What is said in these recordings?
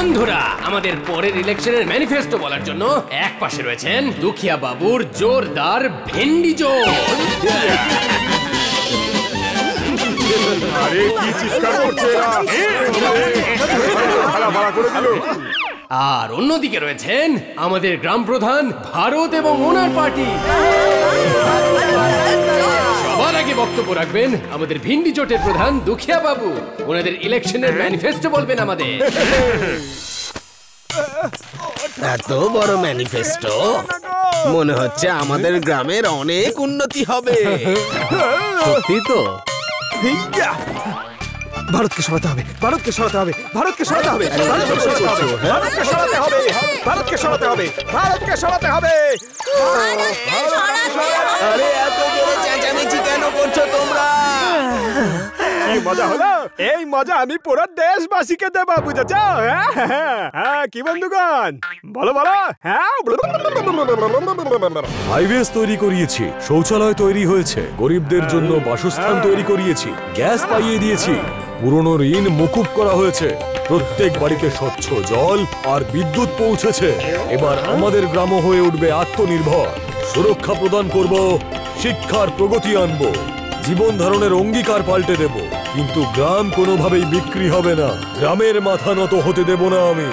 বন্ধুরা, আমাদের পরের ইলেকশনের ম্যানিফেস্টো বলার জন্য এক পাশে রয়েছেন দুখিয়া বাবুর জোরদার ভেন্ডি জোর। আরে কি চিৎকার করছে? আর অন্যদিকে রয়েছেন আমাদের গ্রাম প্রধান ভারত এবং ওনার পার্টি। সবার আগে বক্তব্য রাখবেন আমাদের ভিন্ডি জোটের প্রধান দুখিয়া বাবু। ওনাদের ইলেকশনের ম্যানিফেস্টো বলবেন আমাদের। এত বড় ম্যানিফেস্টো, মনে হচ্ছে আমাদের গ্রামের অনেক উন্নতি হবে। সত্যি তো? ভারতকে সরাতে হবে, ভারতকে সরাতে হবে, ভারতকে সরাতে হবে, ভারতকে সরাতে হবে, ভারতকে সরাতে হবে, ভারতকে সরাতে হবে, ভারতকে সরাতে হবে। আরে এত জোরে চেঁচামেচি কেন করছো তোমরা? কি মজা হলো! এই মজা আমি পুরো দেশবাসীকে দেবো, বুঝেছো? হ্যাঁ, কি বন্ধুগণ বলো বলো। হ্যাঁ, হাইওয়েজ তৈরি করিয়েছি, শৌচালয় তৈরি হয়েছে, গরিবদের জন্য বাসস্থান তৈরি করিয়েছি, গ্যাস পাইয়ে দিয়েছি, পুরনো ঋণ মকুব করা হয়েছে, প্রত্যেক বাড়িতে স্বচ্ছ জল আর বিদ্যুৎ পৌঁছেছে। এবার আমাদের গ্রাম হয়ে উঠবে আত্মনির্ভর। সুরক্ষা প্রদান করব, শিক্ষার প্রগতি আনব, জীবন ধারণের অঙ্গীকার পাল্টে দেব, কিন্তু গ্রাম কোনোভাবেই বিক্রি হবে না। গ্রামের মাথা নত হতে দেব না আমি।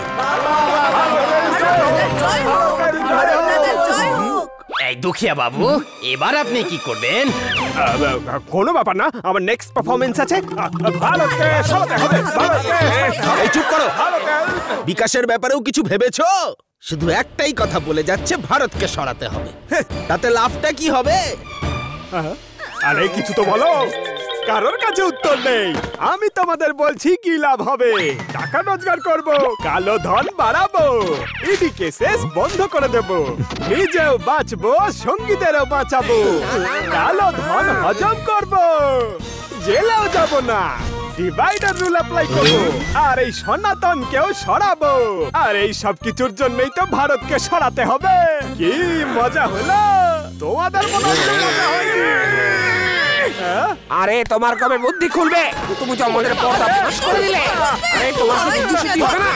এই দুখিয়া বাবু, এবার আপনি কি করবেন? কোনো ব্যাপার না, আমার নেক্সট পারফরমেন্স আছে। ভারতকে সরাতে হবে, ভারতকে। এই চুপ করো। বিকাশের ব্যাপারেও কিছু ভেবেছো? শুধু একটাই কথা বলে যাচ্ছে, ভারতকে সরাতে হবে। তাতে লাভটা কি হবে? আরে কিছু তো বলো। কারোর কাছে উত্তর নেই। আমি তোমাদের বলছি কি লাভ হবে। টাকা রোজগার করব, কালো ধন বাড়াবো, এদিকে শেষ বন্ধ করে দেব, নিজেও বাঁচবো, সঙ্গীদেরও বাঁচাবো, কালো ধন হজম করব, জেলেও যাব না, ডিভাইডার রুল অ্যাপ্লাই করব, আর এই সনাতনকেও সরাবো। আর এই সব কিছুর জন্যই তো ভারতকে সরাতে হবে। কি মজা হলো! তোমাদের মনে হচ্ছে মজা হয়নি? আরে তোমার কবে বুদ্ধি খুলবে? তুমি তো আমাদের পর্দা ফাঁস করে দিলে। আরে তোমার কি বুদ্ধি শুদ্ধি হবে না?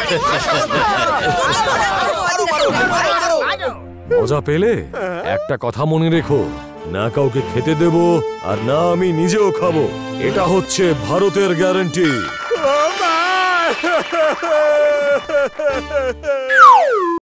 মজা পেলে? একটা কথা মনে রেখো, না কাউকে খেতে দেব আর না আমি নিজেও খাবো। এটা হচ্ছে ভারতের গ্যারান্টি।